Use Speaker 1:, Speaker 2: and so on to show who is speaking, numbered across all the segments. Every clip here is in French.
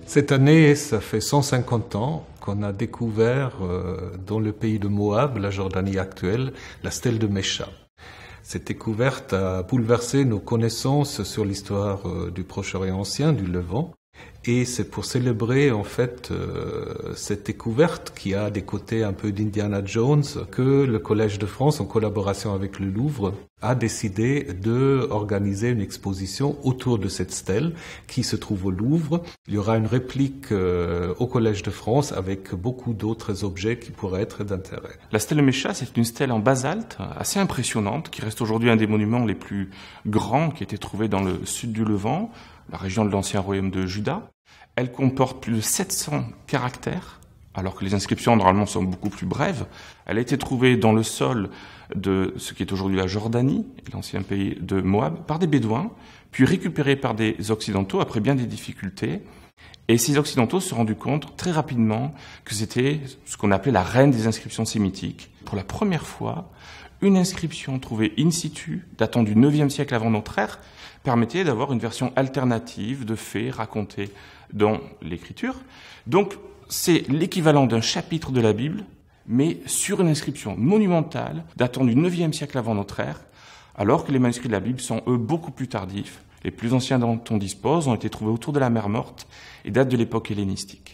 Speaker 1: Cette année, ça fait 150 ans qu'on a découvert dans le pays de Moab, la Jordanie actuelle, la stèle de Mesha. Cette découverte a bouleversé nos connaissances sur l'histoire du Proche-Orient ancien, du Levant. Et c'est pour célébrer en fait cette découverte qui a des côtés un peu d'Indiana Jones que le Collège de France, en collaboration avec le Louvre, a décidé d'organiser une exposition autour de cette stèle qui se trouve au Louvre. Il y aura une réplique au Collège de France avec beaucoup d'autres objets qui pourraient être d'intérêt.
Speaker 2: La stèle de Mesha, c'est une stèle en basalte assez impressionnante qui reste aujourd'hui un des monuments les plus grands qui a été trouvé dans le sud du Levant, la région de l'ancien royaume de Juda. Elle comporte plus de 700 caractères, alors que les inscriptions normalement sont beaucoup plus brèves. Elle a été trouvée dans le sol de ce qui est aujourd'hui la Jordanie, l'ancien pays de Moab, par des Bédouins, puis récupérée par des Occidentaux après bien des difficultés. Et ces Occidentaux se sont rendus compte très rapidement que c'était ce qu'on appelait la reine des inscriptions sémitiques. Pour la première fois, une inscription trouvée in situ, datant du 9e siècle avant notre ère, permettait d'avoir une version alternative de faits racontés dans l'écriture. Donc, c'est l'équivalent d'un chapitre de la Bible, mais sur une inscription monumentale datant du 9e siècle avant notre ère, alors que les manuscrits de la Bible sont, eux, beaucoup plus tardifs. Les plus anciens dont on dispose ont été trouvés autour de la mer Morte et datent de l'époque hellénistique.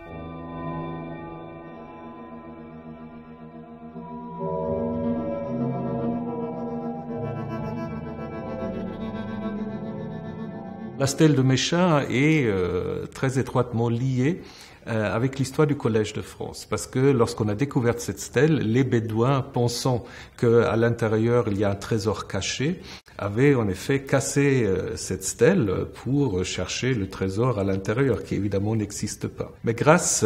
Speaker 1: La stèle de Mesha est très étroitement liée avec l'histoire du Collège de France, parce que lorsqu'on a découvert cette stèle, les Bédouins, pensant qu'à l'intérieur il y a un trésor caché, avaient en effet cassé cette stèle pour chercher le trésor à l'intérieur, qui évidemment n'existe pas. Mais grâce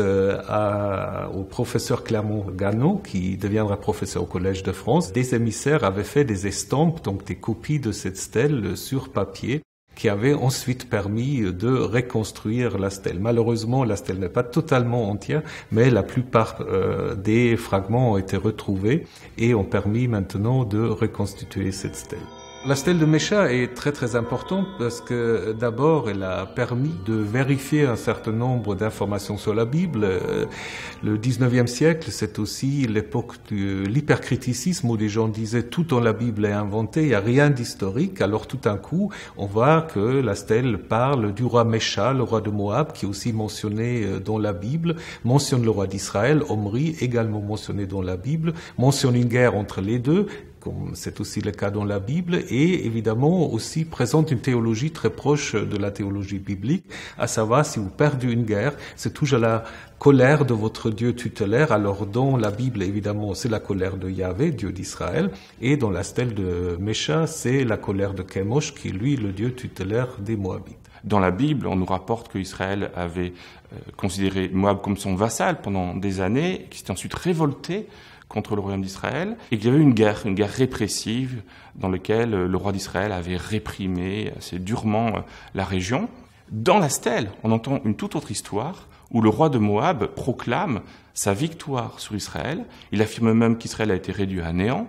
Speaker 1: au professeur Clermont-Ganneau, qui deviendra professeur au Collège de France, des émissaires avaient fait des estampes, donc des copies de cette stèle sur papier, qui avait ensuite permis de reconstruire la stèle. Malheureusement, la stèle n'est pas totalement entière, mais la plupart des fragments ont été retrouvés et ont permis maintenant de reconstituer cette stèle. La stèle de Mesha est très très importante parce que d'abord elle a permis de vérifier un certain nombre d'informations sur la Bible. Le 19e siècle, c'est aussi l'époque de l'hypercriticisme où les gens disaient tout dans la Bible est inventé, il n'y a rien d'historique. Alors tout d'un coup, on voit que la stèle parle du roi Mesha, le roi de Moab, qui est aussi mentionné dans la Bible, mentionne le roi d'Israël, Omri, également mentionné dans la Bible, mentionne une guerre entre les deux, comme c'est aussi le cas dans la Bible, et évidemment aussi présente une théologie très proche de la théologie biblique, à savoir si vous perdez une guerre, c'est toujours la colère de votre Dieu tutélaire. Alors dans la Bible, évidemment, c'est la colère de Yahvé, Dieu d'Israël, et dans la stèle de Mesha, c'est la colère de Chemosh, qui est lui le Dieu tutélaire des Moabites.
Speaker 2: Dans la Bible, on nous rapporte qu'Israël avait considéré Moab comme son vassal pendant des années, qui s'était ensuite révolté contre le royaume d'Israël, et qu'il y avait une guerre répressive dans laquelle le roi d'Israël avait réprimé assez durement la région. Dans la stèle, on entend une toute autre histoire où le roi de Moab proclame sa victoire sur Israël. Il affirme même qu'Israël a été réduit à néant,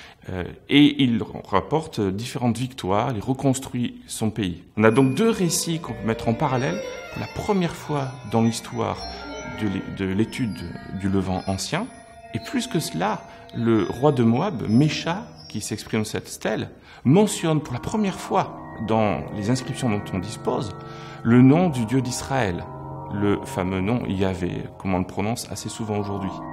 Speaker 2: et il rapporte différentes victoires, il reconstruit son pays. On a donc deux récits qu'on peut mettre en parallèle pour la première fois dans l'histoire de l'étude du Levant ancien. Et plus que cela, le roi de Moab, Mesha, qui s'exprime dans cette stèle, mentionne pour la première fois dans les inscriptions dont on dispose le nom du Dieu d'Israël, le fameux nom Yahvé, comme on le prononce assez souvent aujourd'hui.